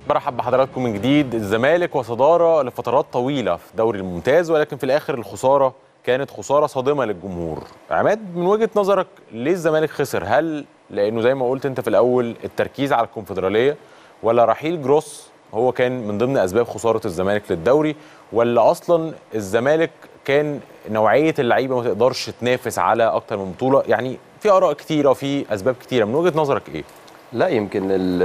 برحب بحضراتكم من جديد. الزمالك وصدارة لفترات طويلة في الدوري الممتاز، ولكن في الآخر الخسارة كانت خسارة صادمة للجمهور. عماد، من وجهة نظرك ليه الزمالك خسر؟ هل لأنه زي ما قلت أنت في الأول التركيز على الكونفدرالية، ولا رحيل جروس هو كان من ضمن أسباب خسارة الزمالك للدوري، ولا أصلا الزمالك كان نوعية اللعيبة ما تقدرش تنافس على أكتر من بطولة؟ يعني في آراء كتيرة وفي أسباب كتيرة، من وجهة نظرك إيه؟ لا يمكن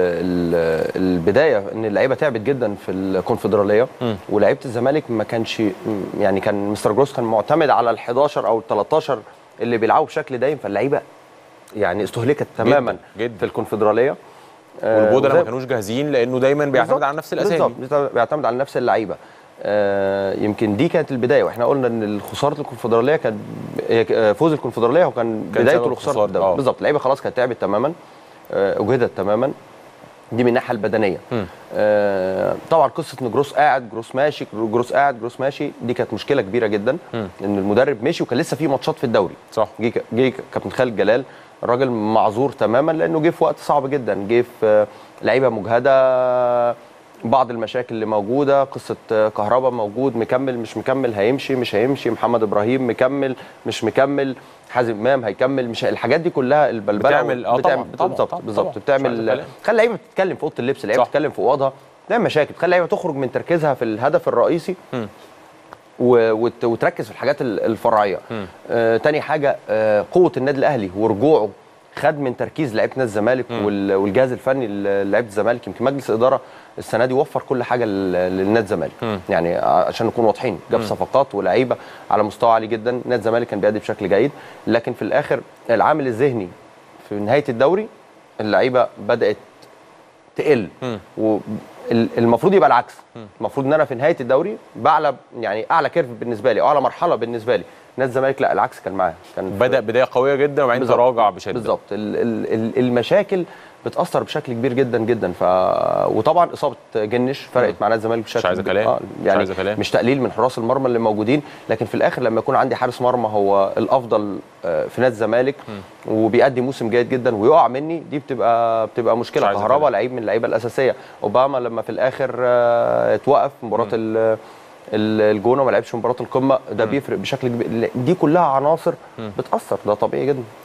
البدايه ان اللعيبه تعبت جدا في الكونفدراليه، ولاعيبه الزمالك ما كانش يعني كان مستر جروس كان معتمد على ال11 او ال13 اللي بيلعبوا بشكل دايم، فاللعيبه يعني استهلكت تماما جداً جداً. في الكونفدراليه. والبودلة ما كانوش جاهزين لانه دايما بيعتمد على نفس الاسامي. بالظبط، بيعتمد على نفس اللعيبه. يمكن دي كانت البدايه، واحنا قلنا ان خساره الكونفدراليه كان فوز الكونفدراليه وكان بدايته لخساره الدوري. بالظبط، اللعيبه خلاص كانت تعبت تماما، اجهدت تماا. دي من الناحيه البدنيه. طبعا قصه ان جروس قاعد جروس ماشي، جروس قاعد جروس ماشي، دي كانت مشكله كبيره جدا. ان المدرب مشي وكان لسه في ماتشات في الدوري. صح. جه كابتن خالد جلال، الراجل معذور تماما لانه جه في وقت صعب جدا، جه في لعيبه مجهده، بعض المشاكل اللي موجوده، قصه كهربا موجود مكمل مش مكمل، هيمشي مش هيمشي، محمد ابراهيم مكمل مش مكمل، حازم امام هيكمل مش، الحاجات دي كلها البلبله بالظبط بتعمل، خلي اللعيبه بتتكلم في اوضه اللبس، اللعيبه بتتكلم في اوضها، بتعمل مشاكل، تخلي اللعيبه تخرج من تركيزها في الهدف الرئيسي وتركز في الحاجات الفرعيه. تاني حاجه قوه النادي الاهلي ورجوعه خد من تركيز لعيبه نادي الزمالك والجهاز الفني لعيبه الزمالك. يمكن مجلس الاداره السنه دي وفر كل حاجه للنادي الزمالك، يعني عشان نكون واضحين، جاب صفقات ولاعيبه على مستوى عالي جدا. نادي الزمالك كان بيأدي بشكل جيد، لكن في الاخر العامل الذهني في نهايه الدوري اللعيبه بدات تقل، والمفروض يبقى العكس. المفروض ان انا في نهايه الدوري باعلى، يعني اعلى كيرف بالنسبه لي او اعلى مرحله بالنسبه لي. نادي الزمالك لا، العكس كان معاه، كان بدأ بدايه قويه جدا وبعدين تراجع بشده. بالظبط، المشاكل بتاثر بشكل كبير جدا جدا. وطبعا اصابه جنش فرقت مع نادي الزمالك بشكل مش عايزه كلام. يعني مش تقليل من حراس المرمى اللي موجودين، لكن في الاخر لما يكون عندي حارس مرمى هو الافضل في نادي الزمالك وبيأدي موسم جيد جدا ويقع مني، دي بتبقى مشكله. كهربا لعيب من اللعيبه الاساسيه. اوباما لما في الاخر اتوقف مباراه الجونه وما لعبش مباراه القمه، ده بيفرق بشكل كبير. دي كلها عناصر بتاثر، ده طبيعي جدا.